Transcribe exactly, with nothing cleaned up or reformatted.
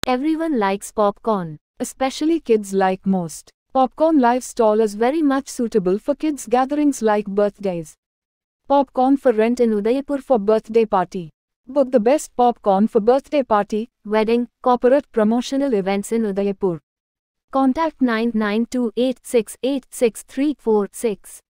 Everyone likes popcorn. Especially kids like most. Popcorn Live stall is very much suitable for kids gatherings like birthdays. Popcorn for rent in Udaipur for birthday party. Book the best popcorn for birthday party, Wedding, corporate promotional events in Udaipur. contact nine nine two eight six eight six three four six.